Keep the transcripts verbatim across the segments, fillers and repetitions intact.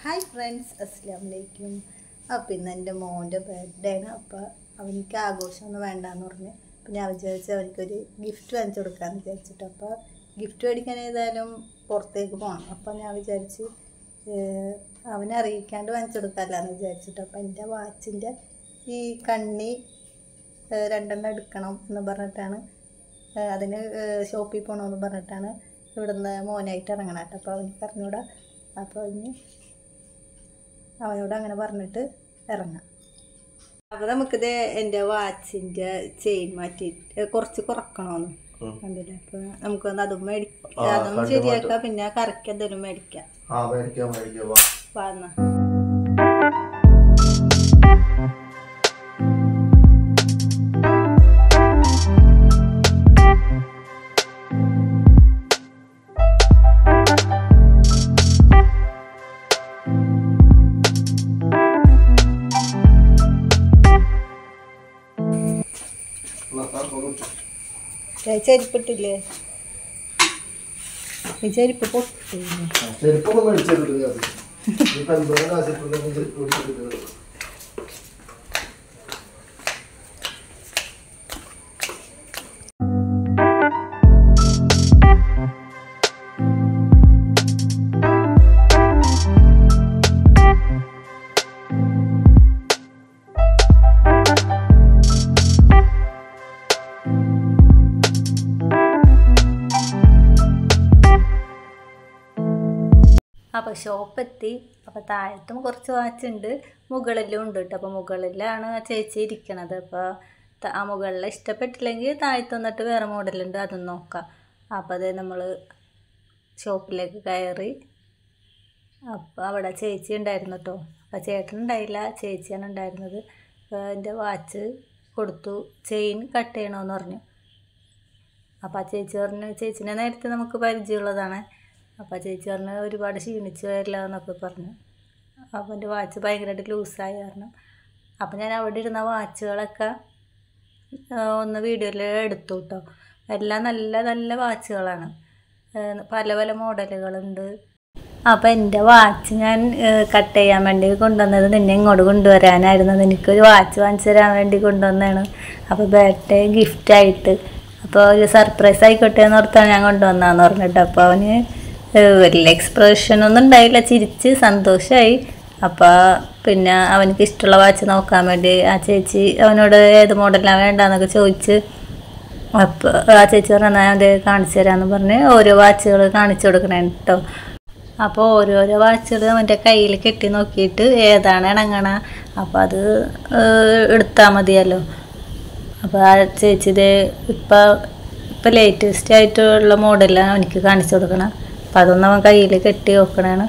Hi friends, അസ്സലാമു അലൈക്കും. അപ്പോൾ ഇന്ന് എൻ്റെ മോൻ്റെ ബർത്ത്ഡേ ആണ്. അപ്പോൾ അവനിക്ക് ആഘോഷമൊന്നും വേണ്ടാന്ന് പറഞ്ഞ് അപ്പോൾ ഞാൻ വിചാരിച്ചു അവനിക്കൊരു ഗിഫ്റ്റ് വാങ്ങിച്ചു കൊടുക്കാമെന്ന് വിചാരിച്ചിട്ട്. അപ്പോൾ ഗിഫ്റ്റ് മേടിക്കാൻ ഏതായാലും പുറത്തേക്ക് പോകണം. അപ്പോൾ ഞാൻ വിചാരിച്ച് അവനെ അറിയിക്കാണ്ട് വാങ്ങിച്ചു കൊടുക്കാമല്ലാന്ന് വിചാരിച്ചിട്ട്. അപ്പോൾ എൻ്റെ വാച്ചിൻ്റെ ഈ കണ്ണി രണ്ടെണ്ണം എടുക്കണം എന്ന് പറഞ്ഞിട്ടാണ്, അതിന് ഷോപ്പിൽ പോകണമെന്ന് പറഞ്ഞിട്ടാണ് ഇവിടുന്ന് മോനായിട്ട് ഇറങ്ങണം കേട്ടോ. അപ്പോൾ അവനിക്ക് അറിഞ്ഞൂടാ. അപ്പോൾ ഇനി അവനോട് അങ്ങനെ പറഞ്ഞിട്ട് ഇറങ്ങാം. അപ്പോൾ നമുക്കിത് എൻ്റെ വാച്ചിൻ്റെ ചെയിൻ മാറ്റിയിട്ട് കുറച്ച് കുറക്കണമെന്ന് കണ്ടില്ലേ. അപ്പോൾ നമുക്കൊന്ന് അതും മേടിക്കാം, അതും ശരിയാക്കാം, പിന്നെ കറക്റ്റ് എന്തെങ്കിലും മേടിക്കാം. വന്ന ചെരുപ്പിട്ടില്ലേ? ഈ ചെരുപ്പ് പൊട്ടില്ലേ? അപ്പോൾ ഷോപ്പെത്തി. അപ്പോൾ താഴത്തും കുറച്ച് വാച്ചുണ്ട്, മുകളിലും ഉണ്ട് കേട്ടോ. അപ്പോൾ മുകളിലാണ് ചേച്ചി ഇരിക്കണത്. അപ്പോൾ ആ മുകളിൽ ഇഷ്ടപ്പെട്ടില്ലെങ്കിൽ താഴത്ത് വന്നിട്ട് വേറെ മോഡലുണ്ട്, അതും നോക്കാം. അപ്പോൾ അത് നമ്മൾ ഷോപ്പിലേക്ക് കയറി. അപ്പോൾ അവിടെ ചേച്ചി ഉണ്ടായിരുന്നു കേട്ടോ. അപ്പോൾ ചേട്ടൻ ഉണ്ടായില്ല, ചേച്ചിയാണ് ഉണ്ടായിരുന്നത്. അപ്പോൾ എൻ്റെ വാച്ച് കൊടുത്തു, ചെയിൻ കട്ട് ചെയ്യണമെന്ന് പറഞ്ഞു. അപ്പോൾ ആ ചേച്ചി പറഞ്ഞു, ചേച്ചിനെ നേരത്തെ നമുക്ക് പരിചയമുള്ളതാണ്. അപ്പോൾ ചേച്ചി പറഞ്ഞ് ഒരുപാട് ക്ഷീണിച്ച് വരില്ല എന്നൊക്കെ പറഞ്ഞു. അപ്പോൾ എൻ്റെ വാച്ച് ഭയങ്കരമായിട്ട് ലൂസായി കാരണം. അപ്പോൾ ഞാൻ അവിടെ ഇരുന്ന വാച്ചുകളൊക്കെ ഒന്ന് വീഡിയോയിൽ എടുത്തു കേട്ടോ. എല്ലാം നല്ല നല്ല വാച്ചുകളാണ്, പല പല മോഡലുകളുണ്ട്. അപ്പോൾ എൻ്റെ വാച്ച് ഞാൻ കട്ട് ചെയ്യാൻ വേണ്ടി കൊണ്ടുവന്നത് നിന്നെ ഇങ്ങോട്ട് കൊണ്ടുവരാനായിരുന്നു. എനിക്കൊരു വാച്ച് വാങ്ങിച്ചു തരാൻ വേണ്ടി കൊണ്ടുവന്നതാണ്. അപ്പോൾ ബർത്ത്ഡേ ഗിഫ്റ്റായിട്ട്, അപ്പോൾ ഒരു സർപ്രൈസ് ആയിക്കോട്ടെ എന്ന് ഓർത്താണ് ഞാൻ കൊണ്ടുവന്നതെന്ന് പറഞ്ഞിട്ട്. അപ്പോൾ അവന് വലിയ എക്സ്പ്രഷനൊന്നും ഉണ്ടായില്ല, ചിരിച്ച് സന്തോഷമായി. അപ്പോൾ പിന്നെ അവനക്ക് ഇഷ്ടമുള്ള വാച്ച് നോക്കാൻ വേണ്ടി ആ ചേച്ചി അവനോട് ഏത് മോഡലാണ് വേണ്ടാന്നൊക്കെ ചോദിച്ച്. അപ്പോൾ ആ ചേച്ചി പറഞ്ഞാൽ അത് കാണിച്ചു തരാമെന്ന് പറഞ്ഞ് ഓരോ വാച്ചുകൾ കാണിച്ചു കൊടുക്കണേ കേട്ടോ. അപ്പോൾ ഓരോരോ വാച്ചുകൾ അവൻ്റെ കയ്യിൽ കെട്ടി നോക്കിയിട്ട് ഏതാണ് ഇണങ്ങണ അപ്പോൾ അത് എടുത്താൽ മതിയല്ലോ. അപ്പോൾ ആ ചേച്ചി ഇത് ഇപ്പം ഇപ്പം ലേറ്റസ്റ്റ് ആയിട്ടുള്ള മോഡലാണ് എനിക്ക് കാണിച്ചു കൊടുക്കണം. അപ്പം അതൊന്നും അവൻ കയ്യിൽ കെട്ടി വെക്കണതാണ്.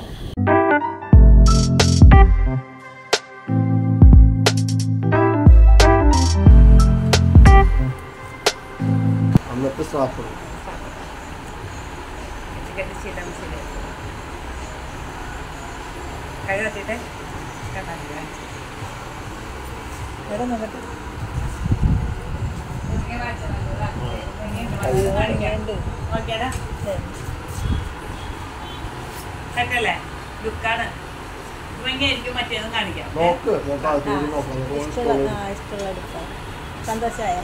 ലുക്കാണ് മറ്റേതും കാണിക്കാം. സന്തോഷമായ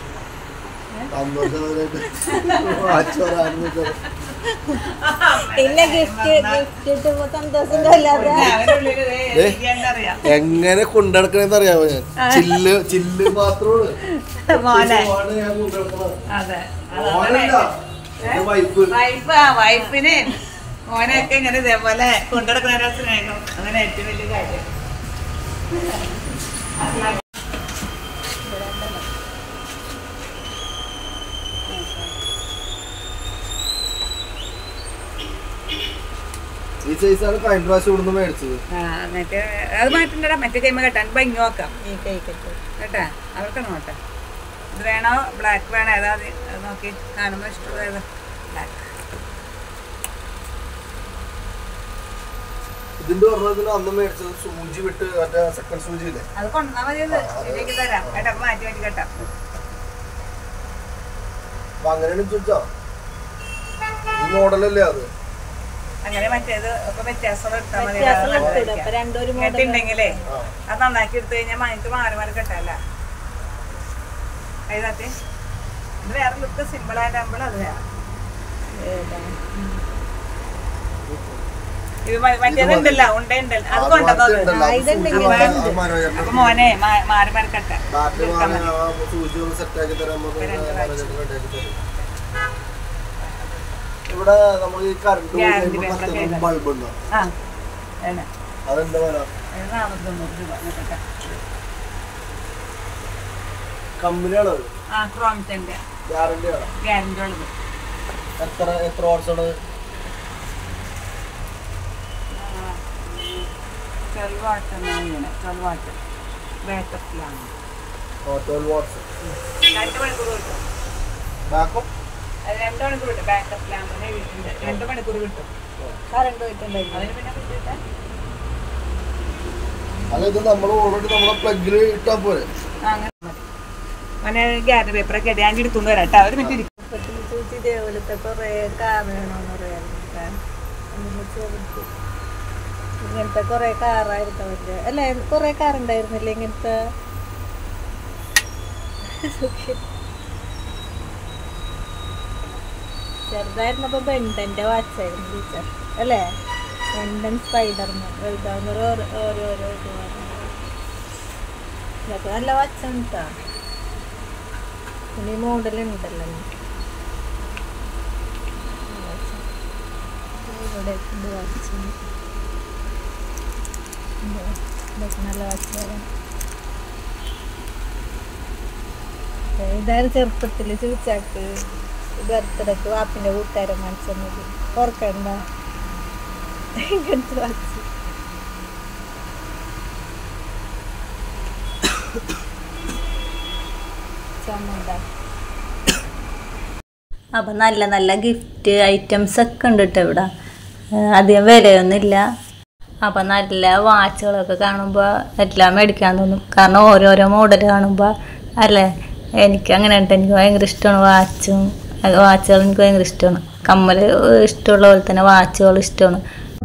എങ്ങനെ കൊണ്ടുനടക്കണെന്ന് അറിയാമോ? ഞാൻ ചില്ല് ചില്ല് മാത്രമാണ്. വൈഫിന് മോനെയൊക്കെ ഇങ്ങനെ ഇതേപോലെ കൊണ്ടുനടക്കുന്ന സ്നേഹം, അങ്ങനെ ഏറ്റവും വലിയ കാര്യം. ഈ സൈസാണ് കഴിഞ്ഞ പ്രാവശ്യം ഇവിടുന്ന് മേടിച്ചത്. മറ്റേ അത് മാറ്റണ്ടടാ, മറ്റേ കൈമ കെട്ടാൻ ഭംഗി നോക്കാം കേട്ടാ. അവർക്ക് നോട്ടെ ഇത് വേണോ ബ്ലാക്ക് വേണോ ഏതാ നോക്കി കാണുമ്പോൾ ഇഷ്ടമുള്ള ഏതാ ബ്ലാക്ക്. ഇതിന്റെ പറഞ്ഞതിന് അന്ന് മേടിച്ചത് സൂചി വിട്ട് മറ്റേ സെക്കൻഡ് സൂചി ഇല്ലേ, അത് കൊണ്ടാ മതി. ശരിയാക്കി തരാം കേട്ടാ, മാറ്റി മാറ്റി കേട്ടാ. അപ്പൊ അങ്ങനെയാണ് ചോദിച്ചാ ഈ മോഡലല്ലേ അത്? അങ്ങനെ മറ്റേത് ഒക്കെ വ്യത്യാസം എടുത്താൽ മതി. രണ്ടൊരു ഉണ്ടെങ്കിലേ അത് നന്നാക്കി എടുത്തു കഴിഞ്ഞാൽ മണിക്ക് മാറി മാറി കെട്ടല്ല. അതിനകത്ത് ഇത് വേറെ ലുക്ക് സിമ്പിൾ ആയിട്ടാകുമ്പോൾ അത് വേറെ. ഇത് മറ്റേതുണ്ടല്ല ഉണ്ടല്ലോ അത് കൊണ്ടുവന്നോ. അപ്പൊ മോനെ മാറി മാറി കെട്ട ഇവിടെ നമ്മൾ ഈ കറണ്ട് ബൾബ് ഉണ്ടോ? അതെന്താ പറയാ കമ്പനിയാണോ? ക്രോംസിന്റെ ഗ്യാരണ്ടി ആണോ? ഗ്യാരണ്ടി ഉള്ളത്. എത്ര എത്ര വാട്ട്സാണ്? ട്വൽവ് വാട്ട് എന്നാണ്. ട്വൽവ് വാട്ട് ബാക്കപ്പിലാണ്. ട്വൽവ് വാട്ട്സ് രണ്ട് മണിക്കൂർ കിട്ടും. ബാക്കപ്പ് രണ്ട് മണിക്കൂർ കിട്ടും. ബാക്കപ്പിലാണ് വീട്ടിൻ്റെ രണ്ട് മണിക്കൂർ കിട്ടും. കറണ്ട് പോയിട്ടുണ്ടായിരുന്നു. അതിന് പിന്നെ കിട്ടിയിട്ട് അതായത് നമ്മൾ ഓൾറെഡി നമ്മളെ പ്ലഗിൽ ഇട്ടാൽ പോലെ അങ്ങനെ അങ്ങനെ ഗ്യാരണ്ടി പേപ്പറൊക്കെ ഞാൻ എടുത്തുകൊണ്ട് വരാം കേട്ടോ. ഒരു മിനിറ്റ് ഇരിക്കും. ചേച്ചി ഇതേപോലത്തെ കുറേ കാർ വേണമെന്ന് പറയാറുണ്ട്. ഇങ്ങനത്തെ കുറേ കാറായിരുന്നു അവരുടെ അല്ല കുറേ കാറുണ്ടായിരുന്നില്ലേ ഇങ്ങനത്തെ? ചെറുതായിരുന്നപ്പോൾ ബെണ്ടൻ്റെ വാച്ചായിരുന്നു ടീച്ചർ അല്ലേ? ബെണ്ടൻ സ്പൈഡർമാൻ വലുതാവുന്ന ഓരോരോ ഇത് ഇതൊക്കെ നല്ല വാച്ചാണ് കേട്ടോ. പിന്നെ ഈ മോഡലുണ്ടല്ലോ ഇവിടെ വാച്ച് ഇതൊക്കെ നല്ല വാച്ചാണ്. ഇതായിരുന്നു ചെറുപ്പത്തിൽ ചോദിച്ചാക്ക് ബർത്ത്ഡേക്ക് വാപ്പിൻ്റെ കൂട്ടുകാരൻ വാങ്ങിച്ചത്. ഓർക്കണ്ട ഇങ്ങനത്തെ വാച്ച്. അപ്പം നല്ല നല്ല ഗിഫ്റ്റ് ഐറ്റംസ് ഒക്കെ ഉണ്ട് കേട്ടോ ഇവിടെ. അധികം വിലയൊന്നുമില്ല. അപ്പം നല്ല വാച്ചുകളൊക്കെ കാണുമ്പോൾ എല്ലാം മേടിക്കാൻ തോന്നും. കാരണം ഓരോരോ മോഡൽ കാണുമ്പോൾ അല്ലേ? എനിക്ക് അങ്ങനെ ഉണ്ട്. എനിക്ക് ഭയങ്കര ഇഷ്ടമാണ് വാച്ചും വാച്ചുകൾ. എനിക്ക് ഭയങ്കര ഇഷ്ടമാണ്. കമ്മൽ ഇഷ്ടമുള്ള പോലെ തന്നെ വാച്ചുകൾ ഇഷ്ടമാണ്.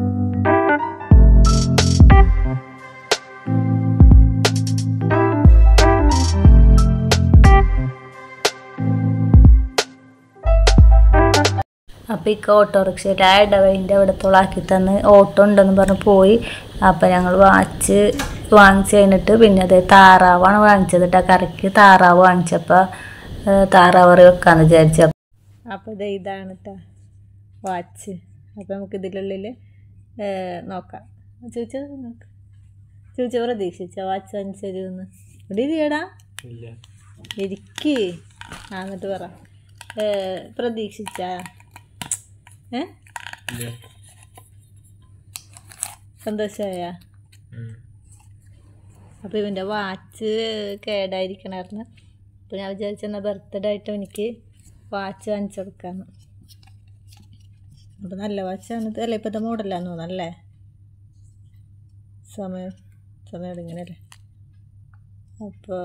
അപ്പോൾ ഈ ഓട്ടോറിക്ഷയിൽ ആ ഇടവഴിൻ്റെ അവിടത്തോളം ആക്കി തന്ന് ഓട്ടോ ഉണ്ടെന്ന് പറഞ്ഞ് പോയി. അപ്പോൾ ഞങ്ങൾ വാച്ച് വാങ്ങിച്ച് കഴിഞ്ഞിട്ട് പിന്നെ അത് താറാവാണ് വാങ്ങിച്ചത് കേട്ടോ. കറിക്ക് താറാവ് വാങ്ങിച്ചപ്പോൾ താറാവ് കറി വെക്കാമെന്ന് വിചാരിച്ചു. അപ്പോൾ ഇത് ഇതാണ് കേട്ടോ വാച്ച്. അപ്പോൾ നമുക്ക് ഇതിലുള്ളിൽ നോക്കാം. ചോദിച്ചത് നോക്കാം. ചോദിച്ച പ്രതീക്ഷിച്ച വാച്ച് അനുസരിച്ച് ഇവിടെ ഇരിക്കടാ ഇരിക്ക്. ആ എന്നിട്ട് പറ പ്രതീക്ഷിച്ച ഏ സന്തോഷമായ? അപ്പോൾ ഇവൻ്റെ വാച്ച് കേടായിരിക്കണമായിരുന്നു. അപ്പോൾ ഞാൻ വിചാരിച്ചെന്നാൽ ബർത്ത്ഡേ ആയിട്ട് എനിക്ക് വാച്ച് വാങ്ങിച്ചു കൊടുക്കാമെന്ന്. അപ്പോൾ നല്ല വാച്ചാണ് അല്ലേ? ഇപ്പോഴത്തെ മോഡലാന്ന് തോന്നല്ലേ? സമയം സമയം ഇങ്ങനെയല്ലേ? അപ്പോൾ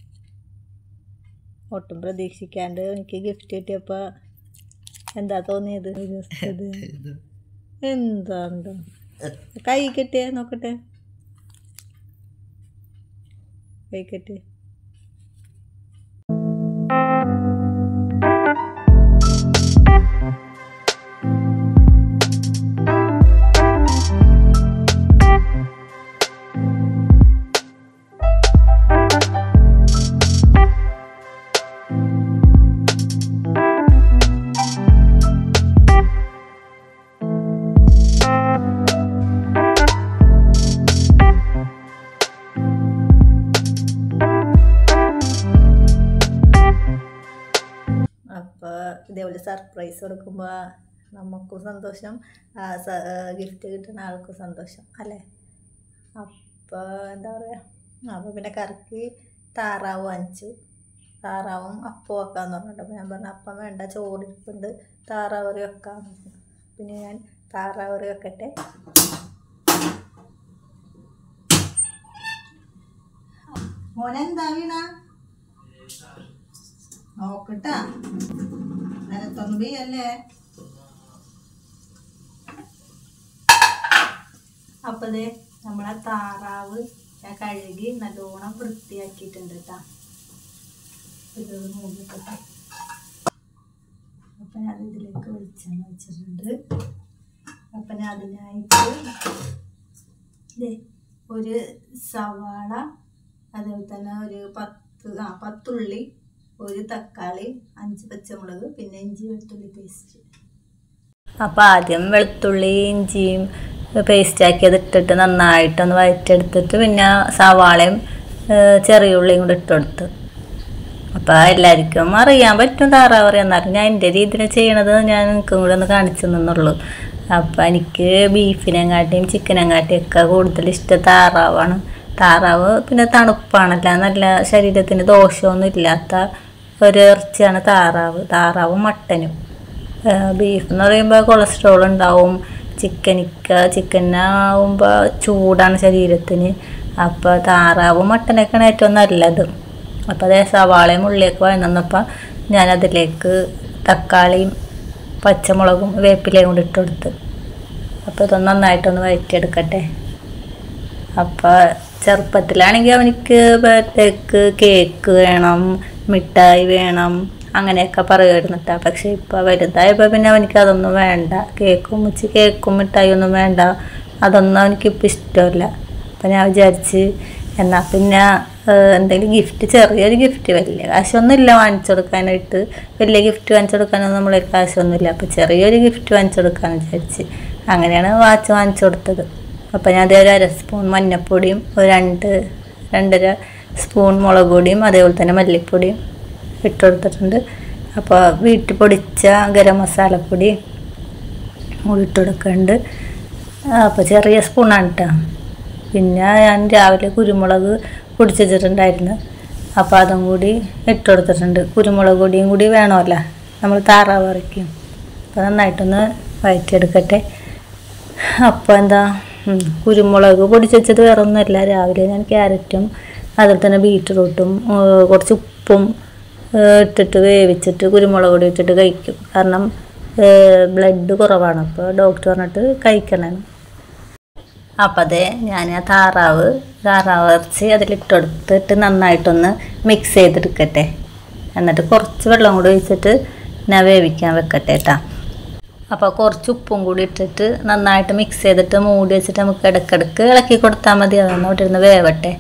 ഒട്ടും പ്രതീക്ഷിക്കാണ്ട് എനിക്ക് ഗിഫ്റ്റ് കിട്ടിയപ്പോൾ എന്താ തോന്നിയത്? എന്താ എന്താ കൈ കെട്ടിയേ നോക്കട്ടെ. കൈ കെട്ടി ഇതേപോലെ സർപ്രൈസ് കൊടുക്കുമ്പോൾ നമുക്കും സന്തോഷം, ഗിഫ്റ്റ് കിട്ടുന്ന ആൾക്കും സന്തോഷം അല്ലേ? അപ്പോൾ എന്താ പറയുക, അപ്പോൾ പിന്നെ കറിക്ക് താറാവ് വാങ്ങിച്ചു. താറാവും അപ്പം വെക്കാമെന്ന് പറഞ്ഞിട്ട് അപ്പോൾ ഞാൻ പറഞ്ഞു അപ്പം വേണ്ട, ചോറിരിപ്പുണ്ട്, താറാവ് കറി വെക്കാമെന്ന് പറഞ്ഞു. പിന്നെ ഞാൻ താറാവ് കറി വെക്കട്ടെ. മോനെന്താ വീണ നോക്കട്ടാ, നിലത്തൊന്നും വീയല്ലേ. അപ്പോൾ ദേ നമ്മളെ താറാവ് ഞാൻ കഴുകി നല്ലോണം വൃത്തിയാക്കിയിട്ടുണ്ട് കേട്ടോ. ഇത് മൂടിക്കട്ടെ. അപ്പം ഞാൻ ഇതിലേക്ക് വെളിച്ചെണ്ണ വെച്ചിട്ടുണ്ട്. അപ്പം ഞാൻ അതിനായിട്ട് ദേ ഒരു സവാള, അതുപോലെ തന്നെ ഒരു പത്ത് ആ പത്തുള്ളി, ഒരു തക്കാളി, അഞ്ച് പച്ചമുളക്, പിന്നെ ഇഞ്ചി വെളുത്തുള്ളി പേസ്റ്റ്. അപ്പോൾ ആദ്യം വെളുത്തുള്ളി ഇഞ്ചിയും പേസ്റ്റാക്കിയത് ഇട്ടിട്ട് നന്നായിട്ടൊന്ന് വഴറ്റെടുത്തിട്ട് പിന്നെ സവാളയും ചെറിയ ഉള്ളിയും കൂടെ ഇട്ടെടുത്ത്. അപ്പോൾ എല്ലാവർക്കും അറിയാൻ പറ്റും താറാവ് അറിയാം, എന്നാലും ഞാൻ എൻ്റെ രീതിയിൽ ചെയ്യണത് ഞാൻ നിങ്ങൾക്കും കൂടെ ഒന്ന് കാണിച്ചു തന്നുള്ളൂ. അപ്പോൾ എനിക്ക് ബീഫിനെങ്കാട്ടിയും ചിക്കനെങ്കാട്ടിയും ഒക്കെ കൂടുതൽ ഇഷ്ടം താറാവാണ്. താറാവ് പിന്നെ തണുപ്പാണല്ല, നല്ല ശരീരത്തിന് ദോഷമൊന്നും ഇല്ലാത്ത ഒരു ഇറച്ചിയാണ് താറാവ്. താറാവും മട്ടനും. ബീഫ് എന്ന് പറയുമ്പോൾ കൊളസ്ട്രോൾ ഉണ്ടാവും, ചിക്കനിക്ക ചിക്കനാവുമ്പോൾ ചൂടാണ് ശരീരത്തിന്. അപ്പോൾ താറാവും മട്ടനൊക്കെയാണ് ഏറ്റവും നല്ലത്. അപ്പോൾ അതേ സവാളയും ഉള്ളിയൊക്കെ വഴന്നപ്പോൾ ഞാനതിലേക്ക് തക്കാളിയും പച്ചമുളകും വേപ്പിലയും കൂടി ഇട്ട് കൊടുത്ത്. അപ്പോൾ ഇതൊന്ന് നന്നായിട്ടൊന്ന് വഴറ്റിയെടുക്കട്ടെ. അപ്പോൾ ചെറുപ്പത്തിലാണെങ്കിൽ അവനിക്ക് ബർത്ത്ഡേക്ക് കേക്ക് വേണം, മിഠായി വേണം, അങ്ങനെയൊക്കെ പറയുമായിരുന്നു കേട്ടോ. പക്ഷേ ഇപ്പോൾ വലുതായപ്പോൾ പിന്നെ അവനിക്ക് അതൊന്നും വേണ്ട. കേക്കും വെച്ച് കേക്കും മിഠായി ഒന്നും വേണ്ട, അതൊന്നും അവനിക്കിപ്പോൾ ഇഷ്ടമല്ല. അപ്പം ഞാൻ വിചാരിച്ച് എന്നാൽ പിന്നെ എന്തെങ്കിലും ഗിഫ്റ്റ്, ചെറിയൊരു ഗിഫ്റ്റ്, വലിയ കാശൊന്നുമില്ല വാങ്ങിച്ചു കൊടുക്കാനായിട്ട്, വലിയ ഗിഫ്റ്റ് വാങ്ങിച്ചു കൊടുക്കാനൊന്നും നമ്മളൊരു കാശൊന്നുമില്ല. അപ്പോൾ ചെറിയൊരു ഗിഫ്റ്റ് വാങ്ങിച്ചു കൊടുക്കാമെന്ന് വിചാരിച്ച് അങ്ങനെയാണ് വാച്ച് വാങ്ങിച്ചു കൊടുത്തത്. അപ്പോൾ ഞാൻ അതേ ഒരു അര സ്പൂൺ മഞ്ഞൾപ്പൊടിയും ഒരു രണ്ട് രണ്ടര സ്പൂൺ മുളക് പൊടിയും അതേപോലെ തന്നെ മല്ലിപ്പൊടിയും ഇട്ട് കൊടുത്തിട്ടുണ്ട്. അപ്പോൾ വീട്ടിൽ പൊടിച്ച ഗരം മസാലപ്പൊടി കൂടി ഇട്ട് കൊടുക്കുന്നുണ്ട്. അപ്പോൾ ചെറിയ സ്പൂണാണ് കേട്ടോ. പിന്നെ ഞാൻ രാവിലെ കുരുമുളക് പൊടിച്ച് വെച്ചിട്ടുണ്ടായിരുന്നു, അപ്പോൾ അതും കൂടി ഇട്ട് കൊടുത്തിട്ടുണ്ട്. കുരുമുളക് പൊടിയും കൂടി വേണമല്ലോ നമ്മൾ താറാവ് കറിക്കും. അപ്പോൾ നന്നായിട്ടൊന്ന് വഴറ്റിയെടുക്കട്ടെ. അപ്പോൾ എന്താ കുരുമുളക് പൊടിച്ച് വെച്ചത് വേറെ ഒന്നുമല്ല, രാവിലെ ഞാൻ ക്യാരറ്റും അതുപോലെ തന്നെ ബീറ്റ്റൂട്ടും കുറച്ച് ഉപ്പും ഇട്ടിട്ട് വേവിച്ചിട്ട് കുരുമുളക് പൊടി ഇട്ടിട്ട് കഴിക്കും. കാരണം ബ്ലഡ് കുറവാണ്, അപ്പോൾ ഡോക്ടർ പറഞ്ഞിട്ട് കഴിക്കണം. അപ്പം അതേ ഞാൻ ആ താറാവ് താറാവ് ഇറച്ചി അതിലിട്ടെടുത്തിട്ട് നന്നായിട്ടൊന്ന് മിക്സ് ചെയ്തെടുക്കട്ടെ. എന്നിട്ട് കുറച്ച് വെള്ളം കൂടി ഒഴിച്ചിട്ട് ഞാൻ വേവിക്കാൻ വെക്കട്ടെ കേട്ടോ. അപ്പോൾ കുറച്ച് ഉപ്പും കൂടി ഇട്ടിട്ട് നന്നായിട്ട് മിക്സ് ചെയ്തിട്ട് മൂടി വെച്ചിട്ട് നമുക്ക് ഇടയ്ക്കിടയ്ക്ക് ഇളക്കി കൊടുത്താൽ മതി. അതൊന്ന് ഇവിടെ ഇരുന്ന് വേവട്ടെ.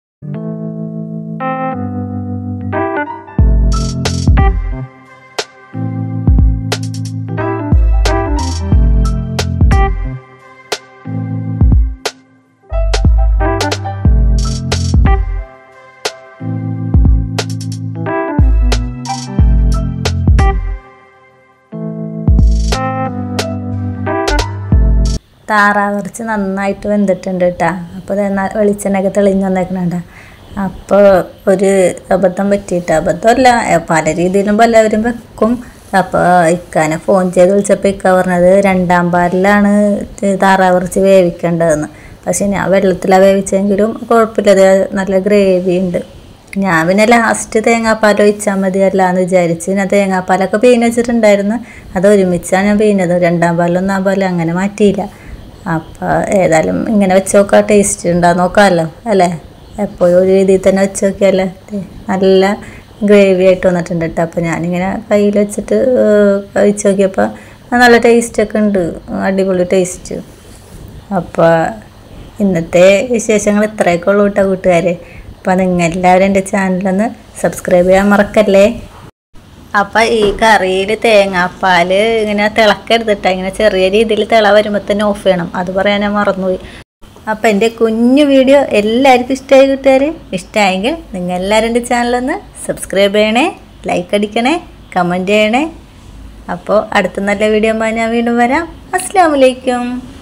താറാവ് ഇറച്ചി നന്നായിട്ട് വെന്തിട്ടുണ്ട് കേട്ടോ. അപ്പോൾ വെളിച്ചെണ്ണയൊക്കെ തെളിഞ്ഞ് വന്നേക്കണുണ്ട്. അപ്പോൾ ഒരു അബദ്ധം പറ്റിയിട്ട്, അബദ്ധമല്ല, പല രീതിയിലും പലവരും വെക്കും. അപ്പോൾ ഇക്കാനെ ഫോൺ ചെയ്ത് വിളിച്ചപ്പോൾ ഇക്ക പറഞ്ഞത് രണ്ടാം പാലിലാണ് താറാവ് ഇറച്ചി വേവിക്കേണ്ടതെന്ന്. പക്ഷേ ഞാൻ വെള്ളത്തിലാണ് വേവിച്ചെങ്കിലും കുഴപ്പമില്ല, നല്ല ഗ്രേവി ഉണ്ട്. ഞാൻ പിന്നെ ലാസ്റ്റ് തേങ്ങാപ്പാൽ ഒഴിച്ചാൽ മതിയല്ല എന്ന് വിചാരിച്ച് ഞാൻ തേങ്ങാപ്പാലൊക്കെ പീഞ്ഞ് വെച്ചിട്ടുണ്ടായിരുന്നു. അത് ഒരുമിച്ചാണ് ഞാൻ പീഞ്ഞത്, രണ്ടാം പാലും ഒന്നാം പാലും അങ്ങനെ മാറ്റിയില്ല. അപ്പോൾ ഏതായാലും ഇങ്ങനെ വെച്ച് നോക്കാം, ടേസ്റ്റ് ഉണ്ടാകും നോക്കാമല്ലോ അല്ലേ. എപ്പോഴും ഒരു രീതിയിൽ തന്നെ വെച്ച് നോക്കിയല്ലേ, നല്ല ഗ്രേവി ആയിട്ട് വന്നിട്ടുണ്ട് കേട്ടോ. അപ്പോൾ ഞാനിങ്ങനെ കയ്യിൽ വെച്ചിട്ട് കഴിച്ച് നോക്കിയപ്പോൾ നല്ല ടേസ്റ്റൊക്കെ ഉണ്ട്, അടിപൊളി ടേസ്റ്റ്. അപ്പോൾ ഇന്നത്തെ വിശേഷങ്ങൾ ഇത്രയൊക്കെ ഉള്ളൂ കേട്ടോ കൂട്ടുകാരെ. അപ്പോൾ നിങ്ങളെല്ലാവരും എൻ്റെ ചാനലൊന്ന് സബ്സ്ക്രൈബ് ചെയ്യാൻ മറക്കല്ലേ. അപ്പം ഈ കറിയിൽ തേങ്ങാപ്പാൽ ഇങ്ങനെ തിളക്കരുതിട്ടാ, ഇങ്ങനെ ചെറിയ രീതിയിൽ തിള വരുമ്പോൾ തന്നെ ഓഫ് ചെയ്യണം, അത് പറയാൻ ഞാൻ മറന്നുപോയി. അപ്പം എൻ്റെ കുഞ്ഞു വീഡിയോ എല്ലാവർക്കും ഇഷ്ടമായി കൂട്ടുകാർ. ഇഷ്ടമായെങ്കിൽ നിങ്ങൾ എല്ലാവരും എൻ്റെ ചാനലൊന്ന് സബ്സ്ക്രൈബ് ചെയ്യണേ, ലൈക്ക് അടിക്കണേ, കമൻറ്റ് ചെയ്യണേ. അപ്പോൾ അടുത്ത നല്ല വീഡിയോ ഞാൻ വീണ്ടും വരാം. അസ്സലാമു അലൈക്കും.